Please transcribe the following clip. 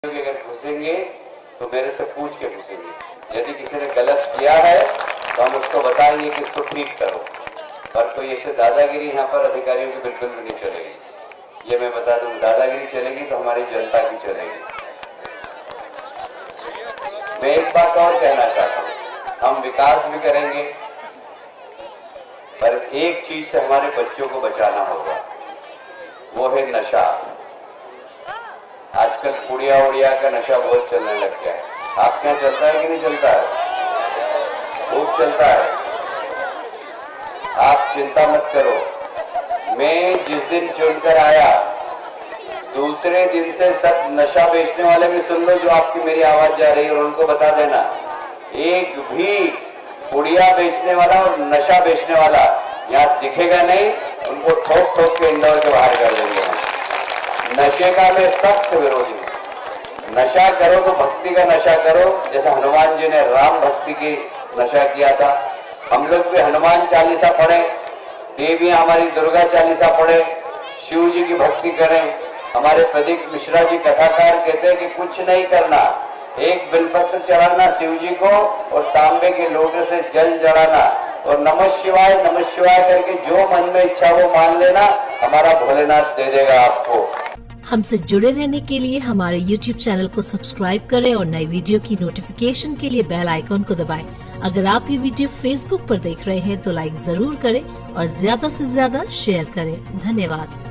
अगर घुसेंगे तो मेरे से पूछ के घुसेंगे। यदि किसी ने गलत किया है तो हम उसको बताएंगे कि इसको ठीक करो, पर कोई ऐसे दादागिरी यहाँ पर अधिकारियों की बिल्कुल भी नहीं चलेगी। ये मैं बता दूं, दादागिरी चलेगी तो हमारी जनता की चलेगी। मैं एक बात और कहना चाहता हूँ, हम विकास भी करेंगे पर एक चीज से हमारे बच्चों को बचाना होगा, वो है नशा। आजकल पुड़िया उड़िया का नशा बहुत चलने लग गया है। आपके यहाँ चलता है कि नहीं चलता है? खूब चलता है। आप चिंता मत करो, मैं जिस दिन चुनकर आया दूसरे दिन से सब नशा बेचने वाले भी सुन लो, जो आपकी मेरी आवाज जा रही है, और उनको बता देना, एक भी पुड़िया बेचने वाला और नशा बेचने वाला यहाँ दिखेगा नहीं। उनको ठोक ठोक के इंदौर के बाहर कर देंगे। नशे का मैं सख्त विरोधी हूँ। नशा करो तो भक्ति का नशा करो, जैसा हनुमान जी ने राम भक्ति की नशा किया था। हम लोग भी हनुमान चालीसा पढ़े, देवियां हमारी दुर्गा चालीसा पढ़े, शिव जी की भक्ति करें। हमारे प्रदीप मिश्रा जी कथाकार कहते हैं कि कुछ नहीं करना, एक बिलपत्र चढ़ाना शिव जी को और तांबे के लोटे से जल जलाना और नमः शिवाय करके जो मन में इच्छा वो मान लेना, हमारा भोलेनाथ दे देगा आपको। हमसे जुड़े रहने के लिए हमारे YouTube चैनल को सब्सक्राइब करें और नई वीडियो की नोटिफिकेशन के लिए बेल आइकॉन को दबाएं। अगर आप ये वीडियो Facebook पर देख रहे हैं तो लाइक जरूर करें और ज्यादा से ज्यादा शेयर करें। धन्यवाद।